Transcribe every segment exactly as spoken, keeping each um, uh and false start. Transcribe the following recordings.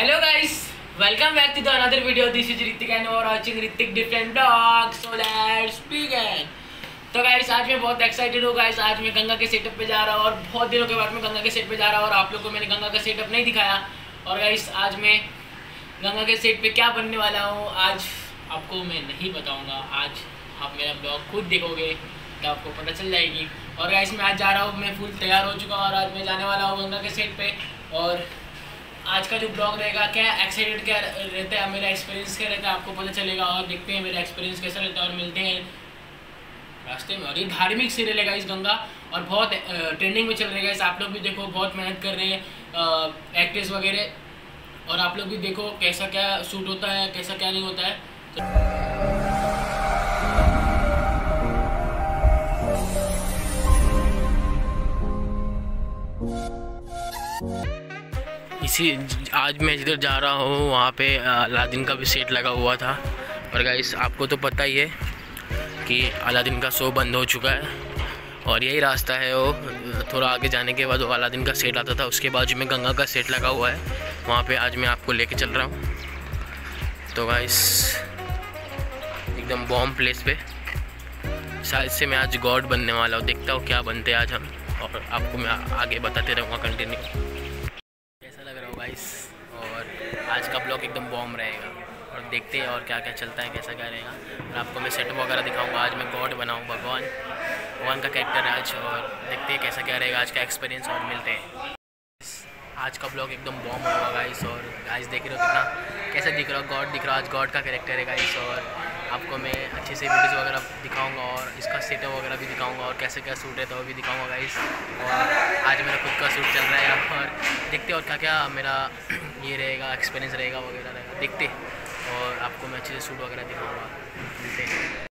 Hello guys, welcome back to the another video. This is Hrithik and you are watching Hrithik different blog. So let's begin. तो guys आज मैं बहुत excited हूँ guys. आज मैं गंगा के सेटअप पे जा रहा हूँ और बहुत दिनों के बाद मैं गंगा के सेट पे जा रहा हूँ और आप लोग को मैंने गंगा का सेटअप नहीं दिखाया। और गाइस आज मैं गंगा के सेट पे क्या बनने वाला हूँ आज आपको मैं नहीं बताऊँगा। आज आप मेरा ब्लॉग खुद देखोगे तो आपको पता चल जाएगी। और गाइस मैं आज जा रहा हूँ, मैं फुल तैयार हो चुका हूँ और आज मैं जाने वाला हूँ गंगा के सेट पे। और आज का जो ब्लॉग रहेगा, क्या एक्साइटेड क्या रहता है, मेरा एक्सपीरियंस क्या रहता है आपको पता चलेगा। और देखते हैं मेरा एक्सपीरियंस कैसा रहता है और मिलते हैं रास्ते में। और ये धार्मिक सीरियल है गाइस गंगा, और बहुत ट्रेंडिंग में चल रही है गाइस। आप लोग भी देखो, बहुत मेहनत कर रहे हैं एक्ट्रेस वगैरह, और आप लोग भी देखो कैसा क्या शूट होता है, कैसा क्या नहीं होता है। तो इसी आज मैं जिधर जा रहा हूँ वहाँ पे अलादीन का भी सेट लगा हुआ था। और गाइस आपको तो पता ही है कि अलादीन का शो बंद हो चुका है और यही रास्ता है। वो थोड़ा आगे जाने के बाद वो अलादीन का सेट आता था, उसके बाजू में गंगा का सेट लगा हुआ है। वहाँ पे आज मैं आपको लेके चल रहा हूँ। तो गाइस एकदम बॉम्ब प्लेस पे शायद से मैं आज गॉड बनने वाला हूँ। देखता हूँ क्या बनते हैं आज हम, और आपको मैं आगे बताते रहूँगा कंटिन्यू गाइस। और आज का ब्लॉग एकदम बॉम्ब रहेगा और देखते हैं और क्या क्या चलता है, कैसा क्या रहेगा। और आपको मैं सेटअप वगैरह दिखाऊंगा। आज मैं गॉड बनाऊँ, भगवान भगवान का कैरेक्टर है आज। और देखते हैं कैसा क्या रहेगा आज का एक्सपीरियंस, और मिलते हैं। आज का ब्लॉग एकदम बॉम्ब होगा गाइस। और गाइस देख रहे हो कितना कैसा दिख रहा है, गॉड दिख रहा है आज, गॉड का कैरेक्टर है गाइस। और आपको मैं अच्छे से वीडियोज़ वगैरह दिखाऊंगा और इसका सेटअप वगैरह भी दिखाऊंगा और कैसे क्या शूट है तो वो भी दिखाऊंगा गाइस। और आज मेरा खुद का शूट चल रहा है और देखते और क्या क्या मेरा ये रहेगा, एक्सपीरियंस रहेगा वगैरह रहेगा, देखते। और आपको मैं अच्छे से शूट वगैरह दिखाऊँगा, मिलते हैं।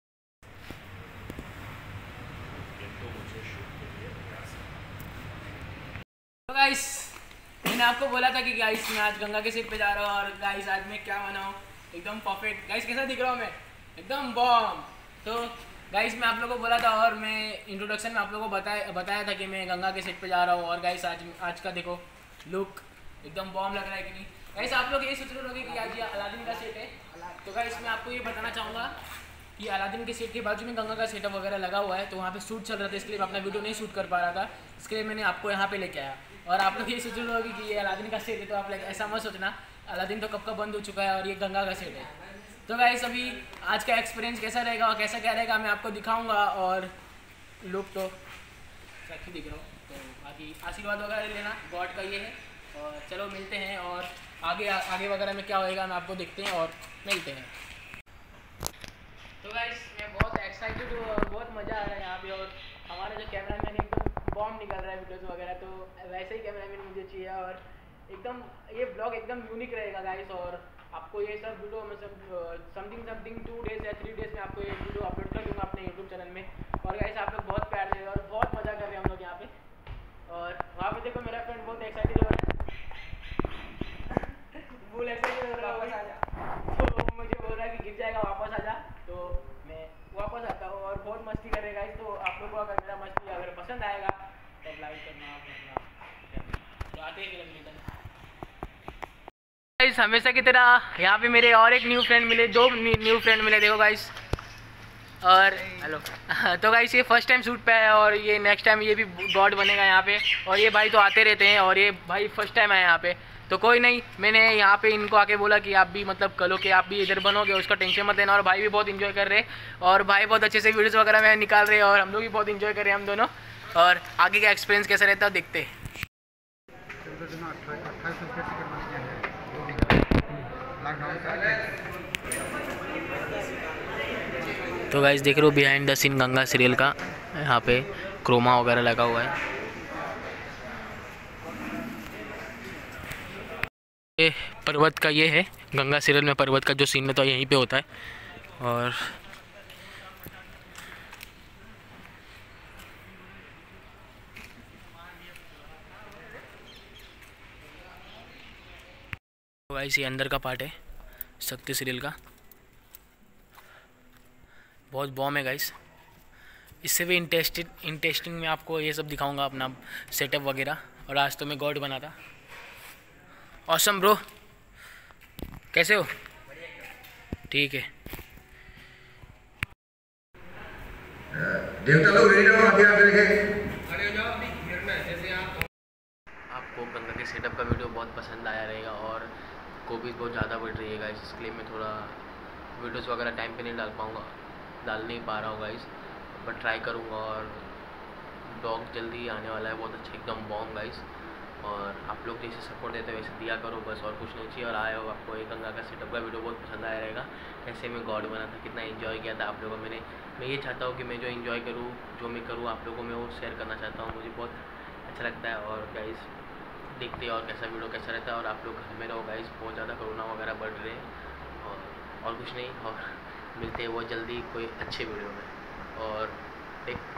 तो गाइस मैंने आपको बोला था कि गाइस मैं आज गंगा के सेट पे जा रहा हूँ। और गाइस आज मैं क्या बनाऊँ, एकदम परफेक्ट। गाइस कैसा दिख रहा हूँ मैं, एकदम बॉम्ब। तो गाइस मैं आप लोगों को बोला था और मैं इंट्रोडक्शन में आप लोगों को बताया बताया था कि मैं गंगा के सेट पे जा रहा हूँ। और गाइस आज आज का देखो लुक एकदम बॉम्ब लग रहा है कि नहीं। गाइस आप लोग ये सोच रहे होंगे कि आज ये अलादीन का सेट है। तो गाइस मैं आपको ये बताना चाहूँगा कि अलादीन के सेट के बाजू में गंगा का सेटअप वगैरह लगा हुआ है। तो वहाँ पे शूट चल रहा था, इसके लिए मैं अपना वीडियो नहीं शूट कर पा रहा था, इसके लिए मैंने आपको यहाँ पे लेके आया। और आप लोग ये सोच रहे होंगे कि ये अलादीन का सेट है, तो आप लोग ऐसा मत सोचना, अलादीन तो कब का बंद हो चुका है और ये गंगा का सेट है। तो गाइस अभी आज का एक्सपीरियंस कैसा रहेगा और कैसा क्या रहेगा मैं आपको दिखाऊंगा। और लुक तो सही दिख रहा हूँ, तो बाकी आशीर्वाद वगैरह लेना, गॉड का ये है। और चलो मिलते हैं, और आगे आगे वगैरह में क्या होएगा मैं आपको देखते हैं और मिलते हैं। तो गाइस मैं बहुत एक्साइटेड हूँ और बहुत मज़ा आ रहा है यहाँ पे। और हमारा जो कैमरामैन एकदम बॉम्ब निकल रहा है वीडियोज़ वगैरह, तो वैसे ही कैमरामैन मुझे चाहिए। और एकदम ये ब्लॉग एकदम यूनिक रहेगा गाइस। और आपको ये सब वीडियो मतलब समथिंग समथिंग टू डेज या थ्री डेज में आपको ये वीडियो अपलोड कर दूँगा अपने यूट्यूब चैनल में। और गाइस आप लोग बहुत प्यार दे रहे हो और बहुत मज़ा कर रहे हैं हम लोग यहाँ पे। और वहाँ पे देखो मेरा फ्रेंड बहुत एक्साइटेड हो रहा है, फुल एक्साइटेड हो रहा है, वापस आ जा। तो मुझे बोल रहा है कि गिर जाएगा, वापस आ जा। तो मैं वापस आता हूँ और बहुत मस्ती कर रहे गाइस। तो आप लोग को अगर मेरा मस्ती अगर पसंद आएगा तो लाइक करना, तो आते हैं फिल्म रिटर्न। गाइस हमेशा की तरह यहाँ पे मेरे और एक न्यू फ्रेंड मिले, दो न्यू फ्रेंड मिले, देखो गाइस। और हेलो तो गाइस ये फर्स्ट टाइम शूट पे है और ये नेक्स्ट टाइम ये भी गॉड बनेगा यहाँ पे। और ये भाई तो आते रहते हैं और ये भाई फर्स्ट टाइम है यहाँ पे, तो कोई नहीं, मैंने यहाँ पे इनको आके बोला कि आप भी मतलब करो कि आप भी इधर बनोगे, उसका टेंशन मत लेना। और भाई भी बहुत इन्जॉय कर रहे हैं और भाई बहुत अच्छे से वीडियोज़ वगैरह में निकाल रहे हैं और हम लोग भी बहुत इन्जॉय कर रहे हैं हम दोनों। और आगे का एक्सपीरियंस कैसा रहता है देखते हैं। तो गाइस देख रहे हो behind the scene Ganga serial का, यहाँ पे क्रोमा वगैरह लगा हुआ है। ये पर्वत का ये है, गंगा सीरियल में पर्वत का जो सीन है तो यहीं पे होता है। और गाइस ये अंदर का पार्ट है शक्ति सीरियल का, बहुत बॉम है गाइस। इससे भी इंटरेस्टेड इंटरेस्टिंग में आपको ये सब दिखाऊंगा, अपना सेटअप वगैरह। और आज तो मैं गॉड बना था। Awesome bro. कैसे हो? ठीक है। देवता लोग रेडी रहो, आगे आगे देखे। आपको गंगा के सेटअप का वीडियो बहुत पसंद आया रहेगा और कोविड बहुत ज़्यादा बढ़ रही है गाइस, इसलिए मैं थोड़ा वीडियोस वगैरह टाइम पे नहीं डाल पाऊँगा, डाल नहीं पा रहा हूँ गाइस, बट ट्राई करूँगा। और डॉग जल्दी आने वाला है, बहुत अच्छा एकदम बॉम्ब गाइस। और आप लोग जैसे सपोर्ट देते हैं वैसे दिया करो बस, और कुछ नहीं चाहिए। और आए हो आपको एक गंगा का सेटअप का वीडियो बहुत पसंद आया रहेगा, कैसे मैं गॉड बना था, कितना एंजॉय किया था आप लोगों मैंने। मैं ये चाहता हूँ कि मैं जो एंजॉय करूँ, जो मैं करूँ आप लोगों में वो शेयर करना चाहता हूँ, मुझे बहुत अच्छा लगता है। और गाइस देखते हैं और कैसा वीडियो कैसा रहता है। और आप लोग घर में रहो गाइस, बहुत ज़्यादा कोरोना वगैरह बढ़ रहे हैं। और और कुछ नहीं, और मिलते हैं बहुत जल्दी कोई अच्छे वीडियो में। और एक